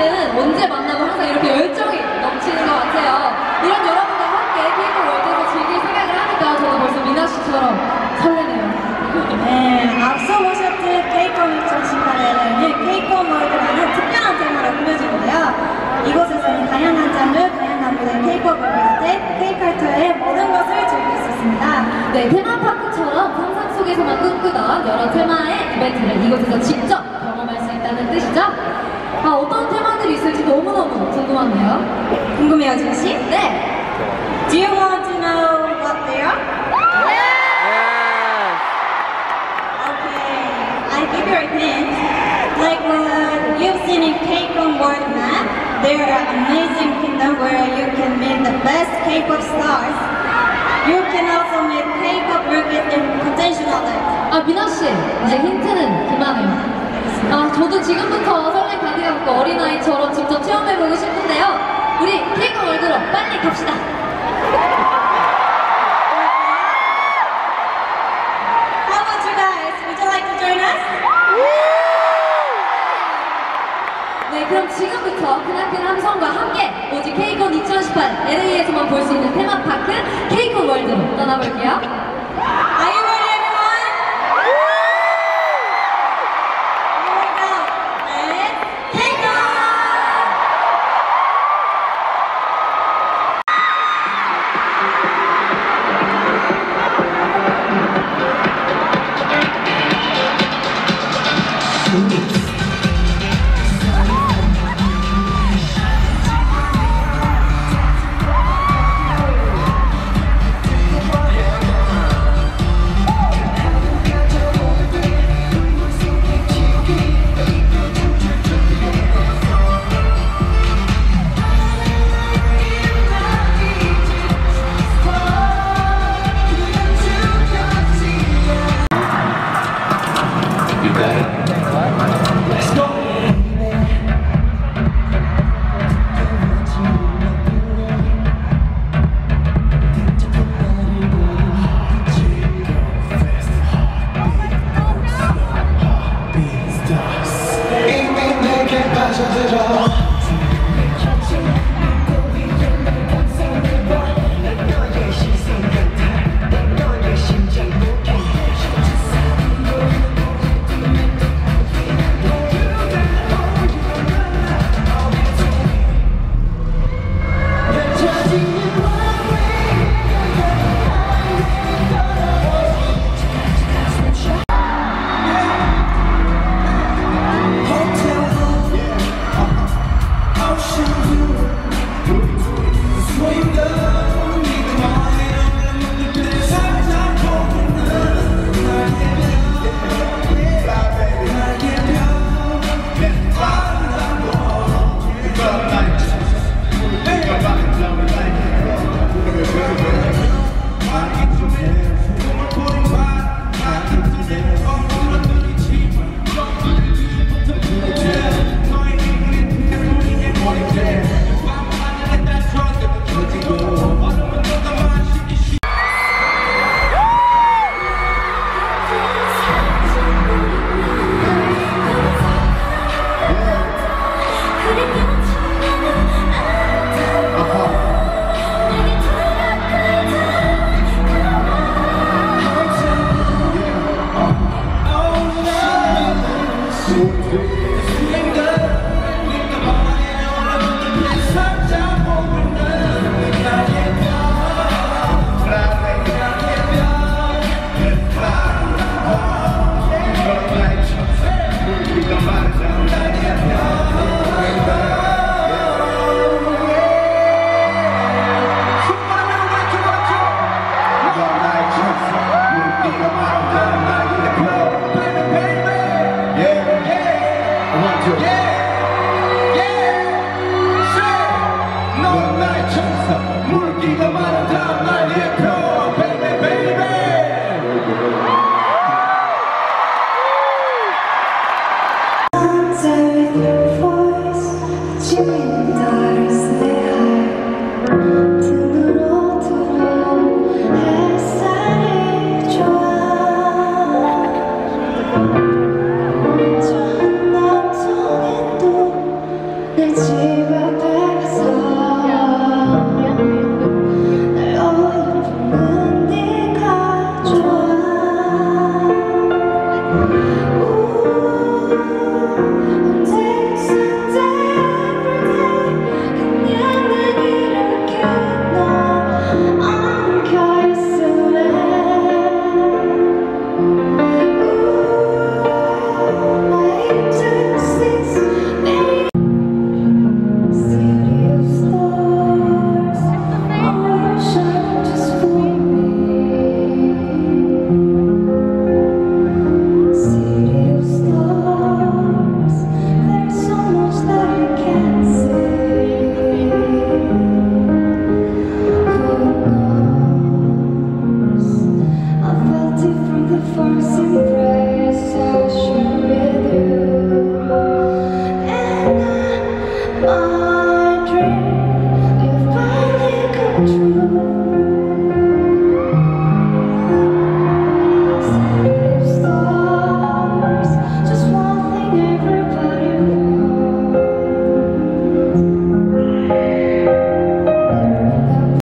팬분들은 언제 만나도 항상 이렇게 열정이 넘치는 것 같아요. 이런 여러분들과 함께 K-pop 월드에서 즐길 생각을 하니까 저도 벌써 미나 씨처럼 설레네요. 네, 앞서 보셨던 K-pop 2018에는 K-pop 월드라는 특별한 테마로 꾸며지는데요. 이곳에서는 다양한 장르, 다양한 무대 K-pop을 비롯해 K-컬처의 모든 것을 즐길 수 있습니다. 네, 테마파크처럼 상상 속에서만 꿈꾸던 여러 테마의 이벤트를 이곳에서 직접 경험할 수 있다는 뜻이죠? 어떤 테마들이 있을지 너무너무 궁금한데요. 궁금해요, 진씨? 네! Do you want to know what they are? I give you a hint. Like what you've seen in K-pop world map, there are amazing kingdom where you can meet the best K-pop stars. You can also meet K-pop rookies and potential talent. 미나 씨, 이제 힌트는 그만해요. 저도 지금부터 설렘 가득하고 어린아이처럼 직접 체험해보고 싶은데요. 우리 K-pop 월드로 빨리 갑시다. How about you guys? Would you like to join us? 네, 그럼 지금부터 크나큰 함성과 함께 오직 K-pop 2018 LA에서만 볼 수 있는 테마파크 K-pop 월드로 떠나볼게요. Are you ready, everyone? Here we go. Let's take off! Let's for